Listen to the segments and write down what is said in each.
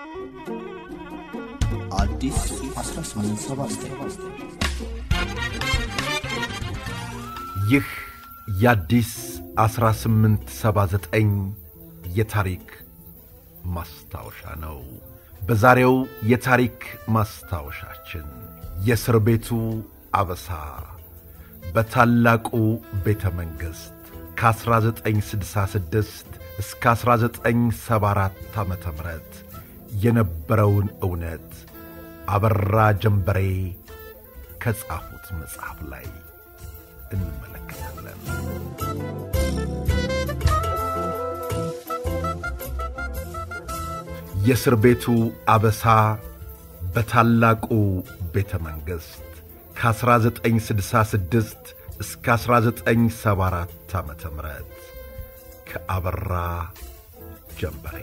አዲስ 1879 ይህ የአዲስ 1879 የታሪክ ማስታወሻ ነው። በዛሬው የታሪክ ማስታወሻችን የእስር ቤቱ አበሳ በታላቁ ቤተ መንግሥት ከ1966 እስከ 1974 ዓመተ ምህረት የነበረውን እውነት አበራ ጀንበሬ ከጻፉት መጽሐፍ ላይ እንመለከታለን። የእስር ቤቱ አበሳ በታላቁ ቤተ መንግሥት ከ1966 እስከ 1974 ዓመተ ምህረት ከአበራ ጀንበሬ።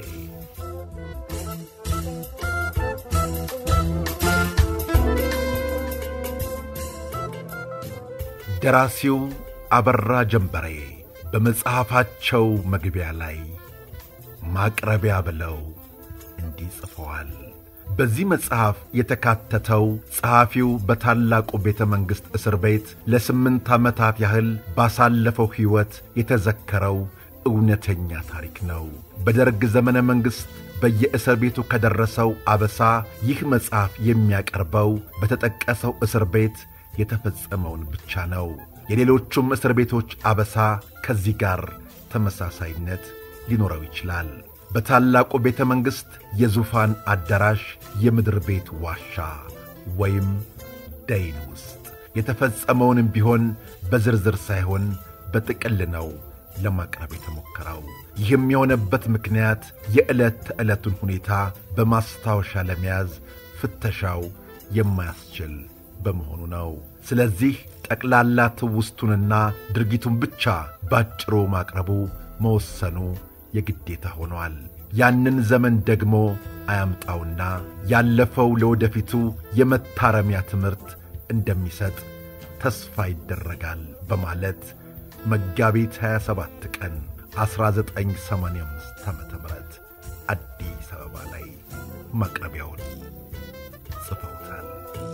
ደራሲው አበራ ጀንበሬ በመጽሐፋቸው መግቢያ ላይ ማቅረቢያ ብለው እንዲህ ጽፈዋል። በዚህ መጽሐፍ የተካተተው ጸሐፊው በታላቁ ቤተ መንግሥት እስር ቤት ለ8 ዓመታት ያህል ባሳለፈው ሕይወት የተዘከረው እውነተኛ ታሪክ ነው። በደርግ ዘመነ መንግሥት በየእስር ቤቱ ከደረሰው አበሳ ይህ መጽሐፍ የሚያቀርበው በተጠቀሰው እስር ቤት የተፈጸመውን ብቻ ነው። የሌሎቹም እስር ቤቶች አበሳ ከዚህ ጋር ተመሳሳይነት ሊኖረው ይችላል። በታላቁ ቤተ መንግሥት የዙፋን አዳራሽ የምድር ቤት ዋሻ ወይም ደይን ውስጥ የተፈጸመውንም ቢሆን በዝርዝር ሳይሆን በጥቅል ነው ለማቅረብ የተሞከረው። ይህም የሆነበት ምክንያት የዕለት ተዕለቱን ሁኔታ በማስታወሻ ለመያዝ ፍተሻው የማያስችል በመሆኑ ነው። ስለዚህ ጠቅላላ ትውስቱንና ድርጊቱን ብቻ ባጭሩ ማቅረቡ መወሰኑ የግዴታ ሆኗል። ያንን ዘመን ደግሞ አያምጣውና ያለፈው ለወደፊቱ የመታረሚያ ትምህርት እንደሚሰጥ ተስፋ ይደረጋል በማለት መጋቢት 27 ቀን 1985 ዓመተ ምህረት አዲስ አበባ ላይ ማቅረቢያውን ጽፈውታል።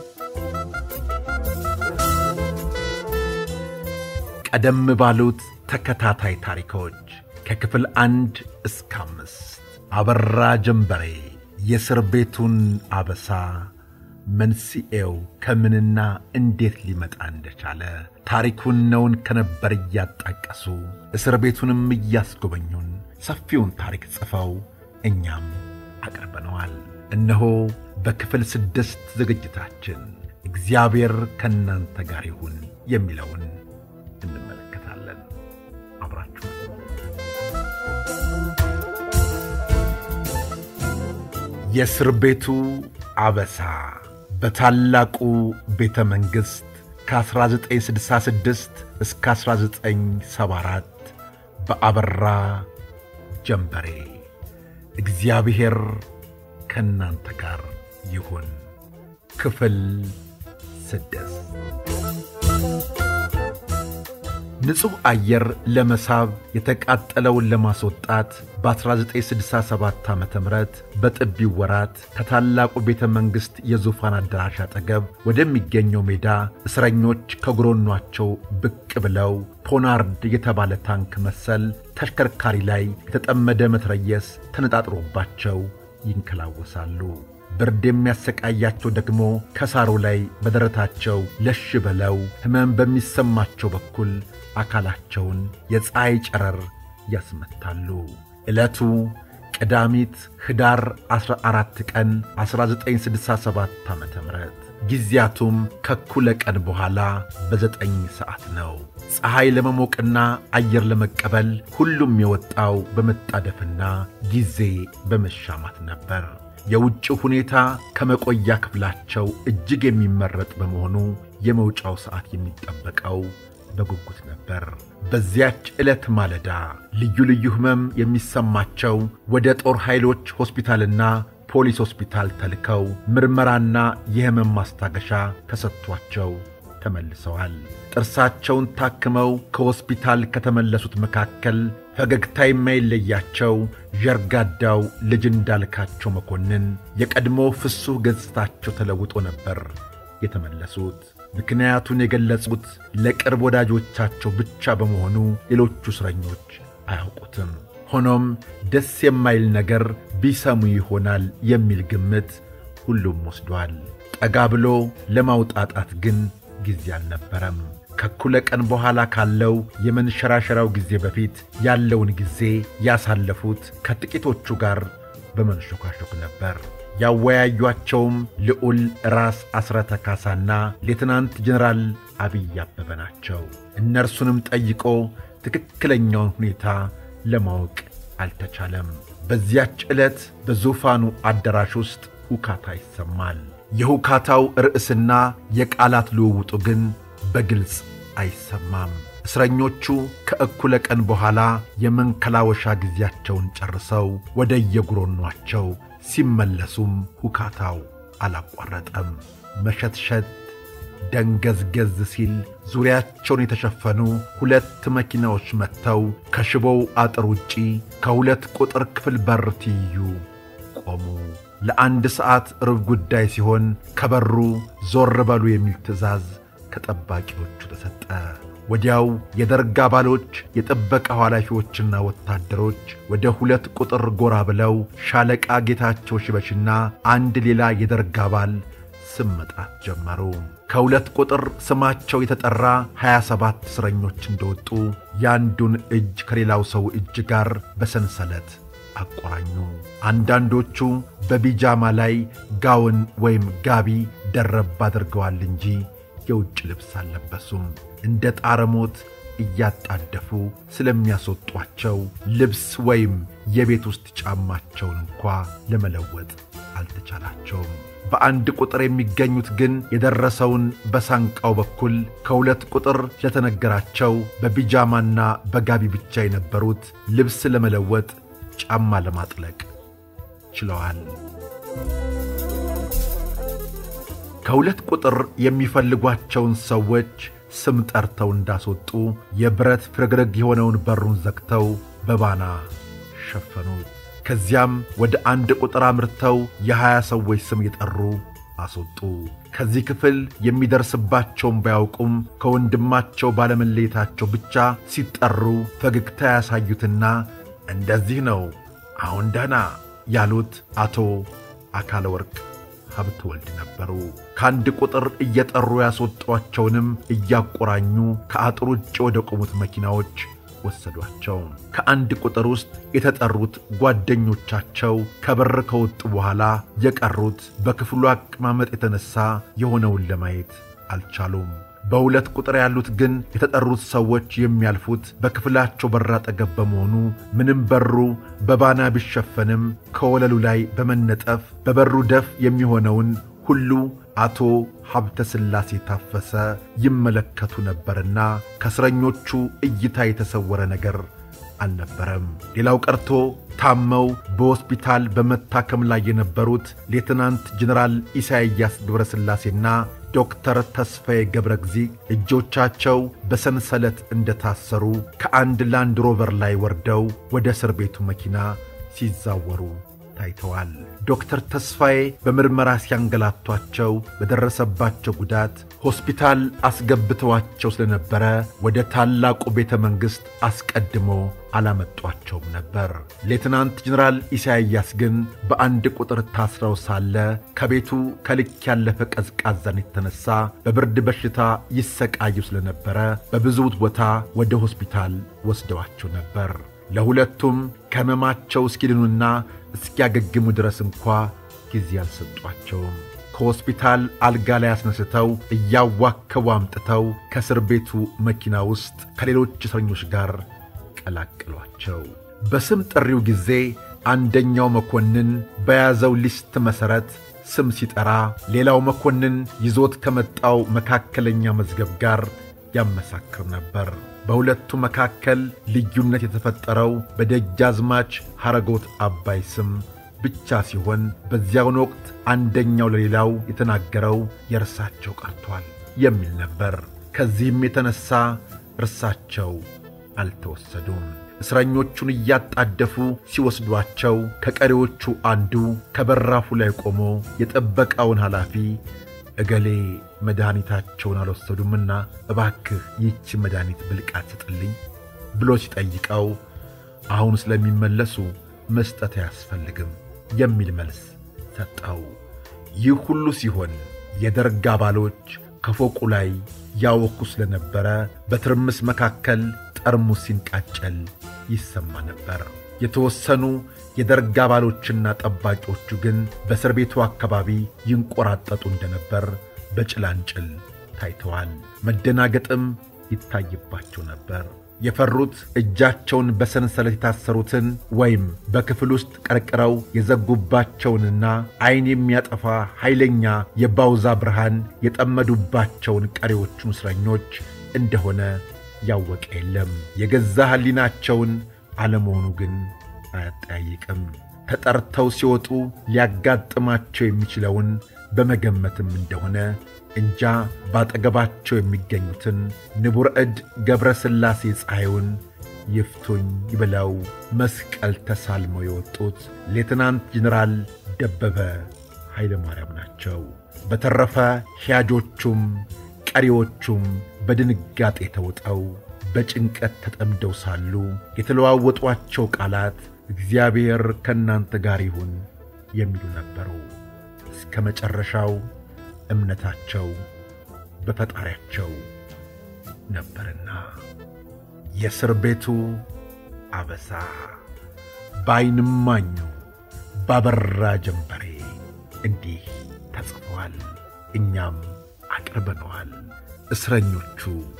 ቀደም ባሉት ተከታታይ ታሪኮች ከክፍል 1 እስከ 5 አበራ ጀንበሬ የእስር ቤቱን አበሳ መንስኤው ከምንና እንዴት ሊመጣ እንደቻለ ታሪኩን ነውን ከነበር እያጣቀሱ እስር ቤቱንም እያስጎበኙን ሰፊውን ታሪክ ጽፈው እኛም አቅርበነዋል። እነሆ በክፍል 6 ዝግጅታችን እግዚአብሔር ከእናንተ ጋር ይሁን የሚለውን እንመለከታለን። አብራችሁ የእስር ቤቱ አበሳ በታላቁ ቤተ መንግሥት ከ1966 እስከ 1974 በአበራ ጀንበሬ። እግዚአብሔር ከእናንተ ጋር ይሁን። ክፍል 6። ንጹሕ አየር ለመሳብ የተቃጠለውን ለማስወጣት በ1967 ዓመተ ምህረት በጥቢው ወራት ከታላቁ ቤተ መንግሥት የዙፋን አዳራሽ አጠገብ ወደሚገኘው ሜዳ እስረኞች ከግሮኗቸው ብቅ ብለው ፖናርድ የተባለ ታንክ መሰል ተሽከርካሪ ላይ የተጠመደ መትረየስ ተነጣጥሮባቸው ይንከላወሳሉ። ብርድ የሚያሰቃያቸው ደግሞ ከሳሩ ላይ በደረታቸው ለሽ በለው ሕመም በሚሰማቸው በኩል አካላቸውን የፀሐይ ጨረር ያስመታሉ። ዕለቱ ቅዳሚት ኅዳር 14 ቀን 1967 ዓመተ ምህረት ጊዜያቱም ከኩለ ቀን በኋላ በ9 ሰዓት ነው። ፀሐይ ለመሞቅና አየር ለመቀበል ሁሉም የወጣው በመጣደፍና ጊዜ በመሻማት ነበር። የውጭ ሁኔታ ከመቆያ ክፍላቸው እጅግ የሚመረጥ በመሆኑ የመውጫው ሰዓት የሚጠበቀው በጉጉት ነበር። በዚያች ዕለት ማለዳ ልዩ ልዩ ሕመም የሚሰማቸው ወደ ጦር ኃይሎች ሆስፒታልና ፖሊስ ሆስፒታል ተልከው ምርመራና የሕመም ማስታገሻ ተሰጥቷቸው ተመልሰዋል። ጥርሳቸውን ታክመው ከሆስፒታል ከተመለሱት መካከል ፈገግታ የማይለያቸው ዠርጋዳው ልጅ እንዳልካቸው መኮንን የቀድሞ ፍሱህ ገጽታቸው ተለውጦ ነበር የተመለሱት። ምክንያቱን የገለጹት ለቅርብ ወዳጆቻቸው ብቻ በመሆኑ ሌሎቹ እስረኞች አያውቁትም። ሆኖም ደስ የማይል ነገር ቢሰሙ ይሆናል የሚል ግምት ሁሉም ወስዷል። ጠጋ ብሎ ለማውጣጣት ግን ጊዜ አልነበረም። ከእኩለ ቀን በኋላ ካለው የመንሸራሸራው ጊዜ በፊት ያለውን ጊዜ ያሳለፉት ከጥቂቶቹ ጋር በመንሾካሾክ ነበር። ያወያዩአቸውም ልዑል ራስ አስረተ ካሳና ሌተናንት ጀነራል አብይ አበበ ናቸው። እነርሱንም ጠይቆ ትክክለኛውን ሁኔታ ለማወቅ አልተቻለም። በዚያች ዕለት በዙፋኑ አዳራሽ ውስጥ ሁካታ ይሰማል። የሁካታው ርዕስና የቃላት ልውውጡ ግን በግልጽ አይሰማም። እስረኞቹ ከእኩለ ቀን በኋላ የመንከላወሻ ጊዜያቸውን ጨርሰው ወደ የጉሮኗቸው ሲመለሱም ሁካታው አላቋረጠም። መሸትሸት ደንገዝገዝ ሲል ዙሪያቸውን የተሸፈኑ 2 መኪናዎች መጥተው ከሽቦው አጥር ውጪ ከ2 ቁጥር ክፍል በር ትይዩ ቆሙ። ለአንድ ሰዓት ሩብ ጉዳይ ሲሆን ከበሩ ዞር በሉ የሚል ትዕዛዝ ከጠባቂዎቹ ተሰጠ። ወዲያው የደርግ አባሎች፣ የጥበቃ ኃላፊዎችና ወታደሮች ወደ 2 ቁጥር ጎራ ብለው ሻለቃ ጌታቸው ሽበሽና አንድ ሌላ የደርግ አባል ስም መጥራት ጀመሩ። ከ2 ቁጥር ስማቸው የተጠራ 27 እስረኞች እንደወጡ ያንዱን እጅ ከሌላው ሰው እጅ ጋር በሰንሰለት አቆራኙ። አንዳንዶቹ በቢጃማ ላይ ጋውን ወይም ጋቢ ደረብ አድርገዋል እንጂ የውጭ ልብስ አልለበሱም። እንደ ጣረሞት እያጣደፉ ስለሚያስወጧቸው ልብስ ወይም የቤት ውስጥ ጫማቸውን እንኳ ለመለወጥ አልተቻላቸውም። በአንድ ቁጥር የሚገኙት ግን የደረሰውን በሳንቃው በኩል ከ2 ቁጥር ለተነገራቸው በቢጃማና በጋቢ ብቻ የነበሩት ልብስ ለመለወጥ ጫማ ለማጥለቅ ችለዋል። ከ2 ቁጥር የሚፈልጓቸውን ሰዎች ስም ጠርተው እንዳስወጡ የብረት ፍርግርግ የሆነውን በሩን ዘግተው በባና ሸፈኑት። ከዚያም ወደ 1 ቁጥር አምርተው የ20 ሰዎች ስም የጠሩ አስወጡ። ከዚህ ክፍል የሚደርስባቸውን ባያውቁም ከወንድማቸው ባለመለየታቸው ብቻ ሲጠሩ ፈገግታ ያሳዩትና እንደዚህ ነው አሁን ደህና ያሉት አቶ አካለ ወርቅ ሀብተ ወልድ ነበሩ። ከ1 ቁጥር እየጠሩ ያስወጧቸውንም እያቆራኙ ከአጥሩ ውጭ ወደ ቆሙት መኪናዎች ወሰዷቸው። ከ1 ቁጥር ውስጥ የተጠሩት ጓደኞቻቸው ከበር ከወጡ በኋላ የቀሩት በክፍሉ አቀማመጥ የተነሳ የሆነውን ለማየት አልቻሉም። በ2 ቁጥር ያሉት ግን የተጠሩት ሰዎች የሚያልፉት በክፍላቸው በር አጠገብ በመሆኑ ምንም በሩ በባና ቢሸፈንም ከወለሉ ላይ በመነጠፍ በበሩ ደፍ የሚሆነውን ሁሉ አቶ ሀብተ ሥላሴ ታፈሰ ይመለከቱ ነበርና ከእስረኞቹ እይታ የተሰወረ ነገር አልነበረም። ሌላው ቀርቶ ታመው በሆስፒታል በመታከም ላይ የነበሩት ሌተናንት ጀነራል ኢሳይያስ ገብረስላሴና ዶክተር ተስፋዬ ገብረግዚእ እጆቻቸው በሰንሰለት እንደታሰሩ ከአንድ ላንድ ሮቨር ላይ ወርደው ወደ እስር ቤቱ መኪና ሲዛወሩ ታይተዋል። ዶክተር ተስፋዬ በምርመራ ሲያንገላቷቸው በደረሰባቸው ጉዳት ሆስፒታል አስገብተዋቸው ስለነበረ ወደ ታላቁ ቤተ መንግሥት አስቀድሞ አላመጧቸውም ነበር። ሌተናንት ጀነራል ኢሳይያስ ግን በ1 ቁጥር ታስረው ሳለ ከቤቱ ከልክ ያለፈ ቀዝቃዛን የተነሳ በብርድ በሽታ ይሰቃዩ ስለነበረ በብዙ ቦታ ወደ ሆስፒታል ወስደዋቸው ነበር። ለሁለቱም ከሕመማቸው እስኪድኑና እስኪያገግሙ ድረስ እንኳ ጊዜ አልሰጧቸውም። ከሆስፒታል አልጋ ላይ አስነስተው እያዋከቡ አምጥተው ከእስር ቤቱ መኪና ውስጥ ከሌሎች እስረኞች ጋር ቀላቀሏቸው። በስም ጥሪው ጊዜ አንደኛው መኮንን በያዘው ሊስት መሠረት ስም ሲጠራ፣ ሌላው መኮንን ይዞት ከመጣው መካከለኛ መዝገብ ጋር ያመሳክር ነበር። በሁለቱ መካከል ልዩነት የተፈጠረው በደጃዝማች ሐረጎት አባይ ስም ብቻ ሲሆን በዚያውን ወቅት አንደኛው ለሌላው የተናገረው የእርሳቸው ቀርቷል። የሚል ነበር። ከዚህም የተነሳ እርሳቸው አልተወሰዱም። እስረኞቹን እያጣደፉ ሲወስዷቸው ከቀሪዎቹ አንዱ ከበራፉ ላይ ቆሞ የጠበቃውን ኃላፊ እገሌ መድኃኒታቸውን አልወሰዱምና እባክህ ይህች መድኃኒት ብልቃት ስጥልኝ ብሎ ሲጠይቀው አሁን ስለሚመለሱ መስጠት አያስፈልግም የሚል መልስ ሰጠው። ይህ ሁሉ ሲሆን የደርግ አባሎች ከፎቁ ላይ ያወኩ ስለነበረ በትርምስ መካከል ጠርሙስ ሲንቃጨል ይሰማ ነበር። የተወሰኑ የደርግ አባሎችና ጠባቂዎቹ ግን በእስር ቤቱ አካባቢ ይንቆራጠጡ እንደነበር በጭላንጭል ታይተዋል። መደናገጥም ይታይባቸው ነበር። የፈሩት እጃቸውን በሰንሰለት የታሰሩትን ወይም በክፍል ውስጥ ቀርቅረው የዘጉባቸውንና ዓይን የሚያጠፋ ኃይለኛ የባውዛ ብርሃን የጠመዱባቸውን ቀሪዎቹን እስረኞች እንደሆነ ያወቀ የለም። የገዛ ሕሊናቸውን አለመሆኑ ግን አያጠያይቅም። ተጠርተው ሲወጡ ሊያጋጥማቸው የሚችለውን በመገመትም እንደሆነ እንጃ ባጠገባቸው የሚገኙትን ንቡረ እድ ገብረ ሥላሴ ፀሐዩን ይፍቱኝ ብለው መስቀል ተሳልመው የወጡት ሌተናንት ጀነራል ደበበ ኃይለ ማርያም ናቸው። በተረፈ ሕያጆቹም ቀሪዎቹም በድንጋጤ ተውጠው በጭንቀት ተጠምደው ሳሉ የተለዋወጧቸው ቃላት እግዚአብሔር ከእናንተ ጋር ይሁን የሚሉ ነበሩ። እስከ መጨረሻው እምነታቸው በፈጣሪያቸው ነበርና። የእስር ቤቱ አበሳ በዓይን እማኙ ባበራ ጀንበሬ እንዲህ ተጽፏል። እኛም አቅርበነዋል። እስረኞቹ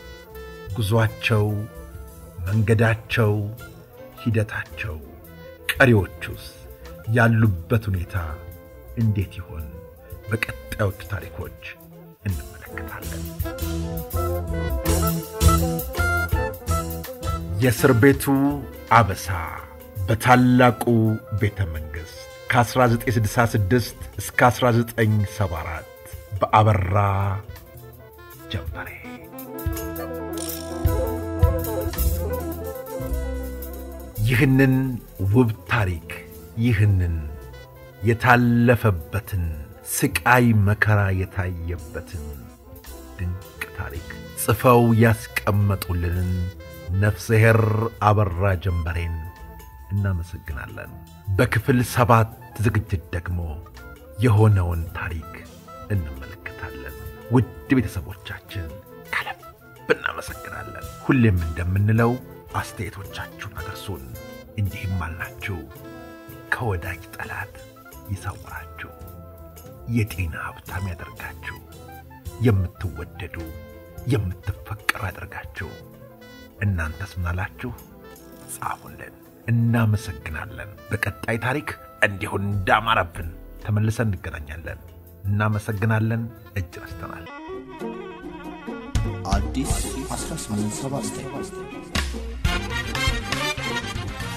ጉዞአቸው፣ መንገዳቸው፣ ሂደታቸው፣ ቀሪዎቹስ ያሉበት ሁኔታ እንዴት ይሆን? በቀጣዮቹ ታሪኮች እንመለከታለን። የእስር ቤቱ አበሳ በታላቁ ቤተ መንግሥት ከ1966 እስከ 1974 በአበራ ጀንበሬ። ይህንን ውብ ታሪክ ይህንን የታለፈበትን ስቃይ መከራ የታየበትን ድንቅ ታሪክ ጽፈው ያስቀመጡልንን ነፍስሔር አበራ ጀንበሬን እናመሰግናለን። በክፍል 7 ዝግጅት ደግሞ የሆነውን ታሪክ እንመለከታለን። ውድ ቤተሰቦቻችን ከልብ እናመሰግናለን። ሁሌም እንደምንለው አስተያየቶቻችሁን አድርሱን። እንዲህም አልናችሁ፣ ከወዳጅ ጠላት ይሰውራችሁ፣ የጤና ሀብታም ያደርጋችሁ፣ የምትወደዱ የምትፈቀሩ ያደርጋችሁ። እናንተስ ምናላችሁ? ጻፉልን። እናመሰግናለን። በቀጣይ ታሪክ እንዲሁ እንዳማረብን ተመልሰን እንገናኛለን። እናመሰግናለን። እጅ ነስተናል። አዲስ 1879